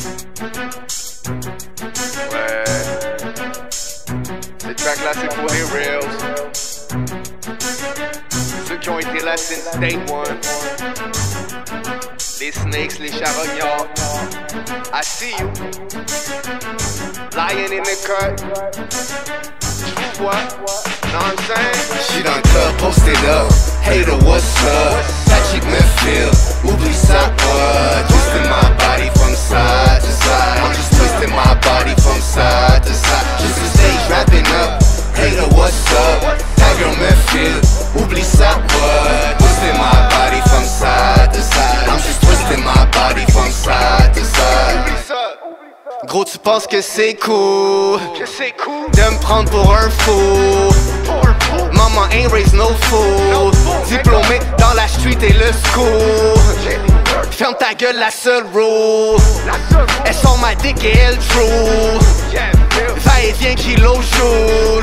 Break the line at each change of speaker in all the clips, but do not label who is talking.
Ouais. Cette track là c'est pour les reals. Ceux qui ont été là since day one. Les snakes, les charognards. I see you. Lying in the cut. Je vois. Know what I'm saying?
She done cut, posted up. Hater, what's up? Patrick Medfield, oublie ça, what? Twisting my body from side to side. I'm just twisting my body from side to side. Just a stage wrapping up. Hater, what's up? That girl Medfield, oublie ça, what? Twisting my body from side to side. I'm just twisting my body from side to side.
Gros, tu penses que c'est cool
Que c'est cool
de me prendre pour un fou. Maman ain't raised no fool. Diplômé dans la street et le school. Ferme ta gueule, la seule rule. Elle sort ma dick et elle true. Va-et-vient kilo joule.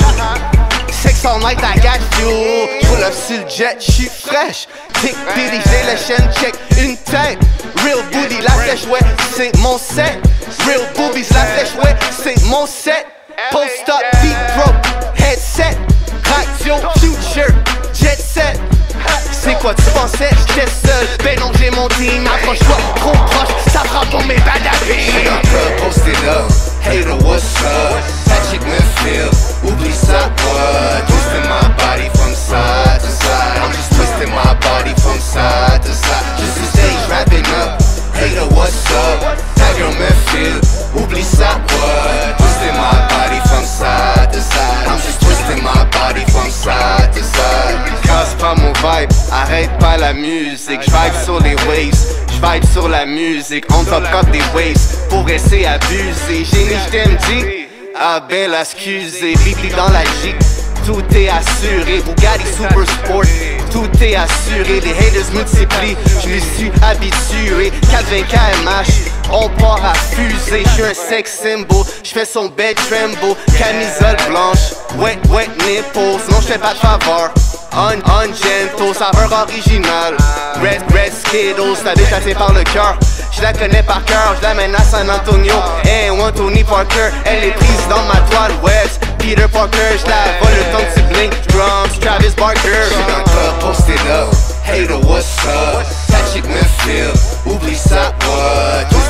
Sex all night, I got fuel. Pull up sur le jet, j'suis fraîche. Tick bitty, j'ai la chaîne check. Une tête, real booty, la flèche, ouais, c'est mon set. Real boobies, la flèche, ouais, c'est mon set. Post up, deep throat, headset. Radio, future, jet set. C'est quoi tu pensais, j'étais seul. Ben non, j'ai mon team, approche-toi, trop proche, ça frappe pour mes badabés.
She done cut, posted up. Hater, what's up? Patrick Medfield, oublie ça, what? Twisting my body from side to side. I'm just twisting my body from side to side. Just a stage wrapping up. Hater, what's up? That girl Medfield, oublie ça, what? Twisting my body from side to side. I'm just twisting my body from side to side.
Casse pas mon vibe, arrête pas la musique. J'vibe sur les waves, j'vibe sur la musique. On top up des waves, pour rester abusé. J'ai ni j't'aime dit, ah ben l'excuser. Bibi dans la Jeep, tout est assuré. Bugatti Super Sport, tout est assuré. Les haters multiplient, je me suis habitué. 420 kmh, on part à fusée. J'suis un sex symbol, j'fais son bed tremble. Camisole blanche, wet nipples. Non j'fais pas de faveur. Gentle, saveur originale. Red Skittles, la bitch attirée par le cœur. Je la connais par cœur, je l'amène à San Antonio. Hey, one Tony Parker, elle est prise dans ma toile West. Peter Parker, je la vole le temps que tu blink. Drums, Travis Barker.
She done cut, posted up. Hater, what's up? Patrick Medfield, oublie ça, what?